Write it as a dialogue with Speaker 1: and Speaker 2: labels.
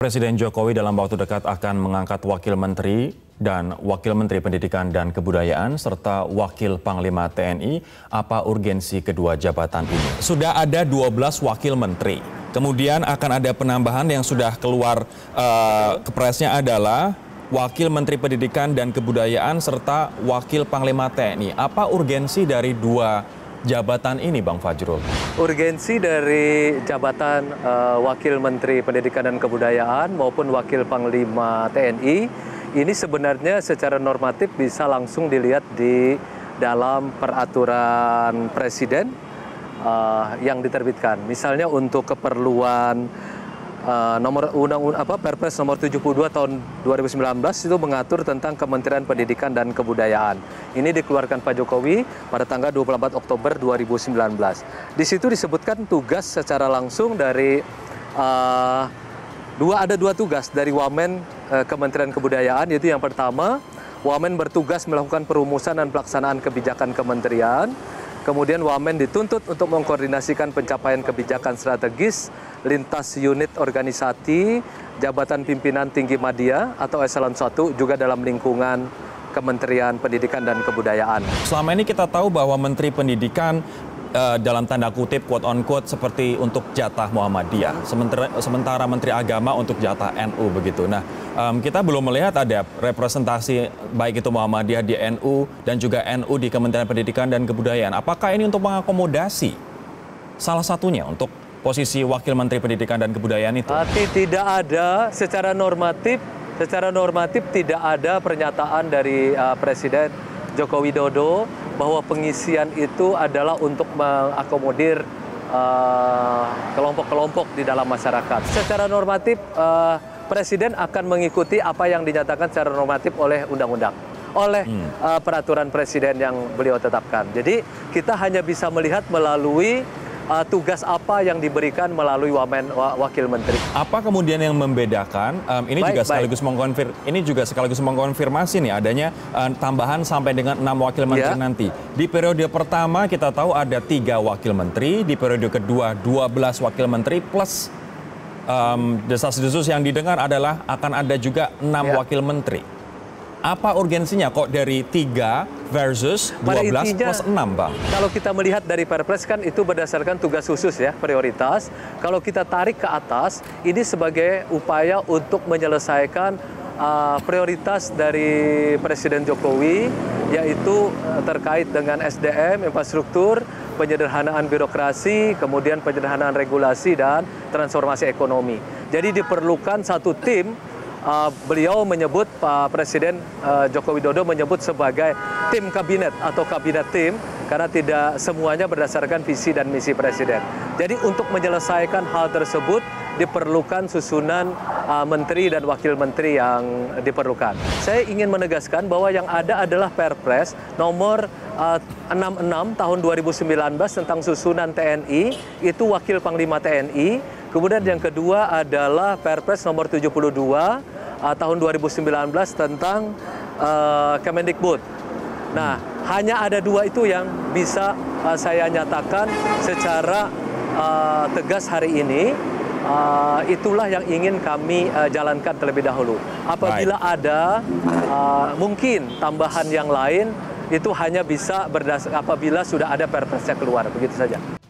Speaker 1: Presiden Jokowi dalam waktu dekat akan mengangkat Wakil Menteri dan Wakil Menteri Pendidikan dan Kebudayaan serta Wakil Panglima TNI. Apa urgensi kedua jabatan ini? Sudah ada 12 Wakil Menteri. Kemudian akan ada penambahan yang sudah keluar kepresnya adalah Wakil Menteri Pendidikan dan Kebudayaan serta Wakil Panglima TNI. Apa urgensi dari dua jabatan ini, Bang Fajrul?
Speaker 2: Urgensi dari jabatan Wakil Menteri Pendidikan dan Kebudayaan maupun Wakil Panglima TNI ini sebenarnya secara normatif bisa langsung dilihat di dalam peraturan Presiden yang diterbitkan. Misalnya untuk keperluan Perpres nomor 72 tahun 2019 itu mengatur tentang Kementerian Pendidikan dan Kebudayaan. Ini dikeluarkan Pak Jokowi pada tanggal 24 Oktober 2019. Di situ disebutkan tugas secara langsung dari ada dua tugas dari Wamen Kementerian Kebudayaan, yaitu yang pertama, Wamen bertugas melakukan perumusan dan pelaksanaan kebijakan kementerian. Kemudian Wamen dituntut untuk mengkoordinasikan pencapaian kebijakan strategis lintas unit organisasi, jabatan pimpinan tinggi media atau eselon 1 juga dalam lingkungan Kementerian Pendidikan dan Kebudayaan.
Speaker 1: Selama ini kita tahu bahwa Menteri Pendidikan dalam tanda kutip quote on quote seperti untuk jatah Muhammadiyah, sementara Menteri Agama untuk jatah NU begitu. Nah, kita belum melihat ada representasi baik itu Muhammadiyah di NU dan juga NU di Kementerian Pendidikan dan Kebudayaan. Apakah ini untuk mengakomodasi salah satunya untuk posisi Wakil Menteri Pendidikan dan Kebudayaan itu?
Speaker 2: Tidak ada secara normatif tidak ada pernyataan dari Presiden Joko Widodo bahwa pengisian itu adalah untuk mengakomodir kelompok-kelompok di dalam masyarakat. Secara normatif, Presiden akan mengikuti apa yang dinyatakan secara normatif oleh undang-undang, oleh peraturan Presiden yang beliau tetapkan. Jadi kita hanya bisa melihat melalui tugas apa yang diberikan melalui Wamen Wakil Menteri.
Speaker 1: Apa kemudian yang membedakan? Ini juga sekaligus mengkonfirmasi nih adanya tambahan sampai dengan 6 Wakil Menteri nanti. Di periode pertama kita tahu ada 3 Wakil Menteri, di periode kedua 12 Wakil Menteri plus desas-desus yang didengar adalah akan ada juga 6 Wakil Menteri. Apa urgensinya kok dari 3 versus 12 plus 6, Bang?
Speaker 2: Kalau kita melihat dari Perpres kan itu berdasarkan tugas khusus ya, prioritas. Kalau kita tarik ke atas, ini sebagai upaya untuk menyelesaikan prioritas dari Presiden Jokowi, yaitu terkait dengan SDM, infrastruktur, penyederhanaan birokrasi, kemudian penyederhanaan regulasi dan transformasi ekonomi. Jadi diperlukan satu tim. Beliau menyebut, Pak Presiden Joko Widodo menyebut sebagai tim kabinet atau kabinet tim karena tidak semuanya berdasarkan visi dan misi Presiden. Jadi untuk menyelesaikan hal tersebut diperlukan susunan menteri dan wakil menteri yang diperlukan. Saya ingin menegaskan bahwa yang ada adalah Perpres nomor 66 tahun 2019 tentang susunan TNI, itu Wakil Panglima TNI. Kemudian yang kedua adalah Perpres nomor 72 tahun 2019 tentang Kemendikbud. Nah, hanya ada 2 itu yang bisa saya nyatakan secara tegas hari ini. Itulah yang ingin kami jalankan terlebih dahulu. Apabila ada mungkin tambahan yang lain, itu hanya bisa apabila sudah ada perpresnya keluar, begitu saja.